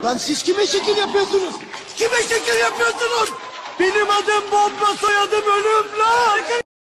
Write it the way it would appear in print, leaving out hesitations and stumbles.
Lan siz kime şekil yapıyorsunuz? Kime şekil yapıyorsunuz? Benim adım Bomba, soyadım Ölüm.